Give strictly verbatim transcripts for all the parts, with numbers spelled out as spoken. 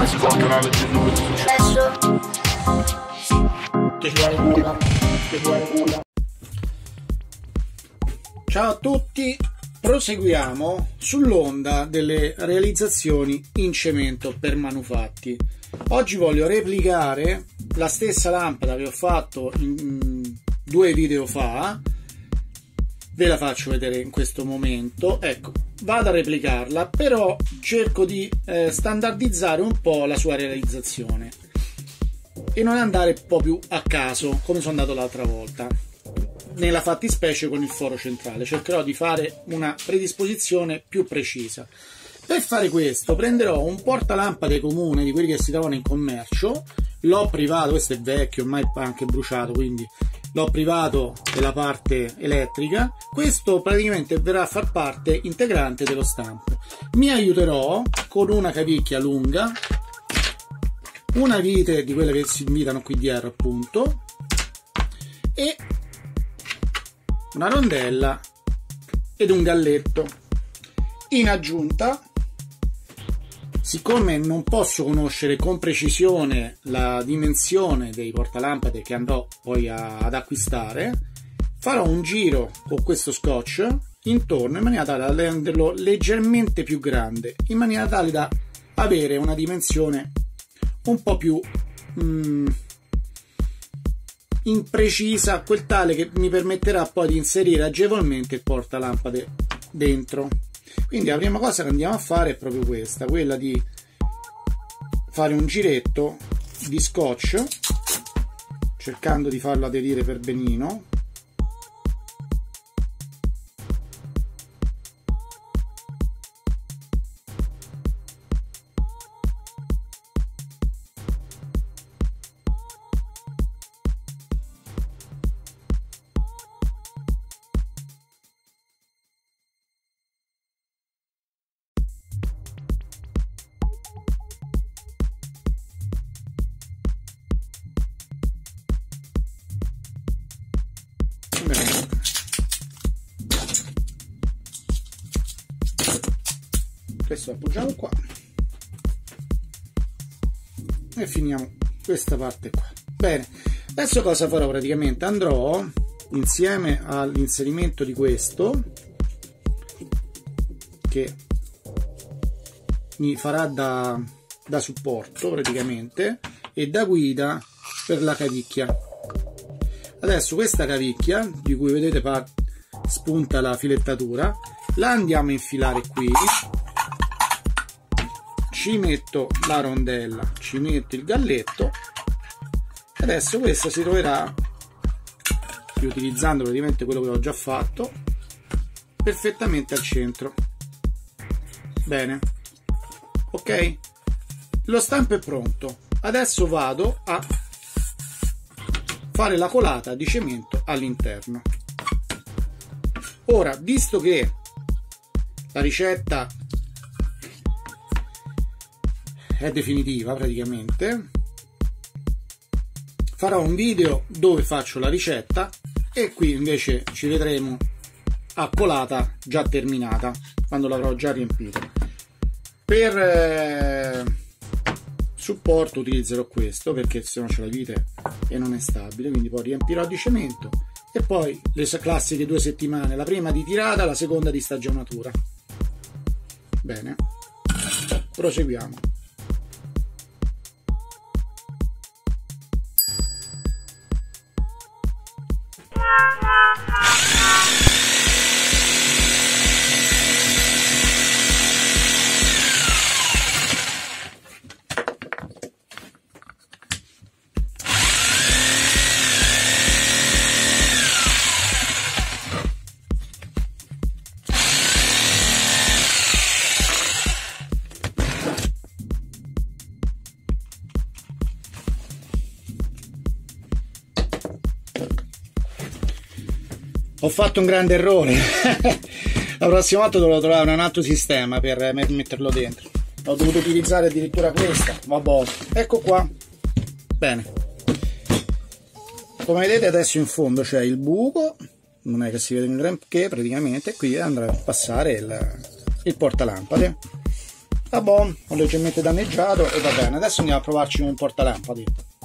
Ciao a tutti, proseguiamo sull'onda delle realizzazioni in cemento per manufatti. Oggi voglio replicare la stessa lampada che ho fatto in due video fa, ve la faccio vedere in questo momento. Ecco, vado a replicarla, però cerco di eh, standardizzare un po' la sua realizzazione e non andare un po' più a caso come sono andato l'altra volta. Nella fattispecie con il foro centrale cercherò di fare una predisposizione più precisa. Per fare questo prenderò un portalampade comune di quelli che si trovano in commercio, l'ho privato, questo è vecchio, ormai anche bruciato, quindi l'ho privato della parte elettrica. Questo praticamente verrà a far parte integrante dello stampo. Mi aiuterò con una cavicchia lunga, una vite di quelle che si invitano qui dietro appunto, e una rondella ed un galletto. In aggiunta, siccome non posso conoscere con precisione la dimensione dei portalampade che andrò poi a, ad acquistare, farò un giro con questo scotch intorno in maniera tale da renderlo leggermente più grande, in maniera tale da avere una dimensione un po' più mm, imprecisa, quel tale che mi permetterà poi di inserire agevolmente il portalampade dentro. Quindi la prima cosa che andiamo a fare è proprio questa, quella di fare un giretto di scotch cercando di farlo aderire per benino. Questo lo appoggiamo qua e finiamo questa parte qua. Bene, adesso cosa farò? Praticamente andrò insieme all'inserimento di questo che mi farà da, da supporto praticamente e da guida per la cavicchia. Adesso questa cavicchia di cui vedete spunta la filettatura la andiamo a infilare qui, ci metto la rondella, ci metto il galletto. Adesso questa si troverà, riutilizzando praticamente quello che ho già fatto, perfettamente al centro. Bene, ok, lo stampo è pronto. Adesso vado a fare la colata di cemento all'interno. Ora, visto che la ricetta è definitiva praticamente, farò un video dove faccio la ricetta e qui invece ci vedremo a colata già terminata quando l'avrò già riempita. Per eh, supporto utilizzerò questo perché se no c'è la vite e non è stabile, quindi poi riempirò di cemento e poi le classiche due settimane, la prima di tirata, la seconda di stagionatura. Bene, proseguiamo. Ho fatto un grande errore. La prossima volta dovrò trovare un altro sistema per metterlo dentro. Ho dovuto utilizzare addirittura questa. Vabbè, ecco qua. Bene. Come vedete adesso in fondo c'è il buco, non è che si vede un granché praticamente, qui andrà a passare il, il portalampade. Va buono, ho leggermente danneggiato e va bene. Adesso andiamo a provarci con un portalampadi.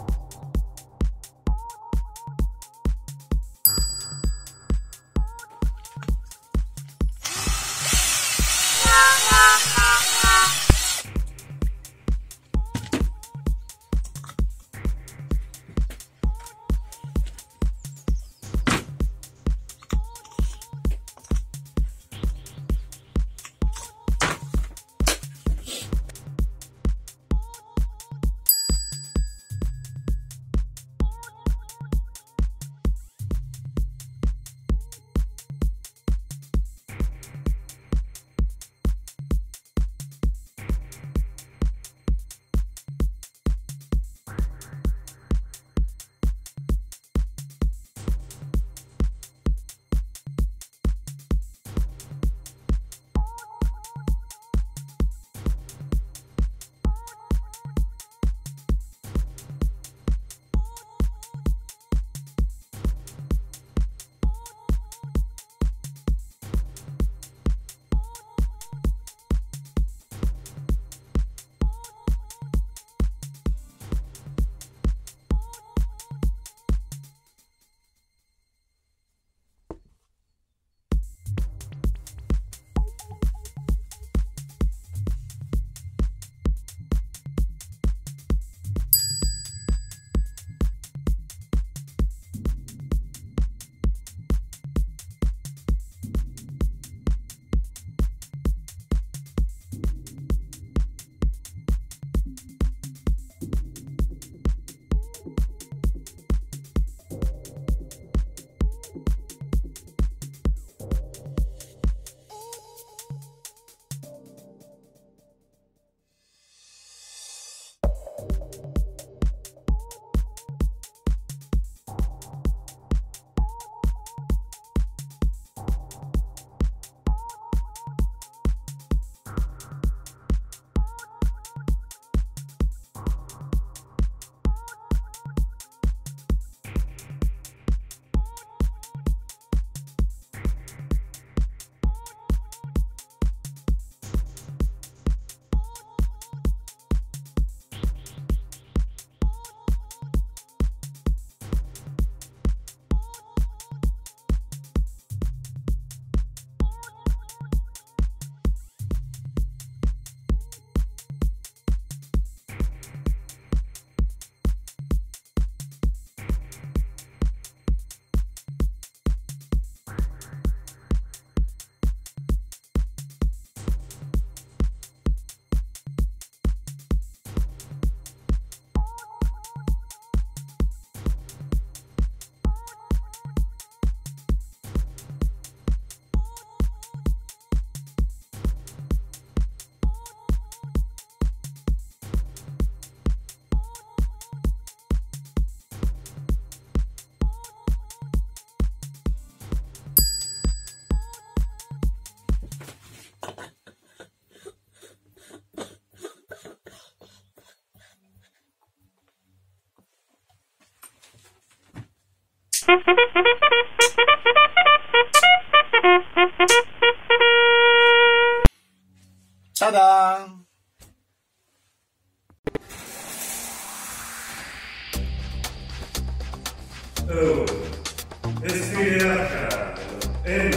Ta-da! Oh, e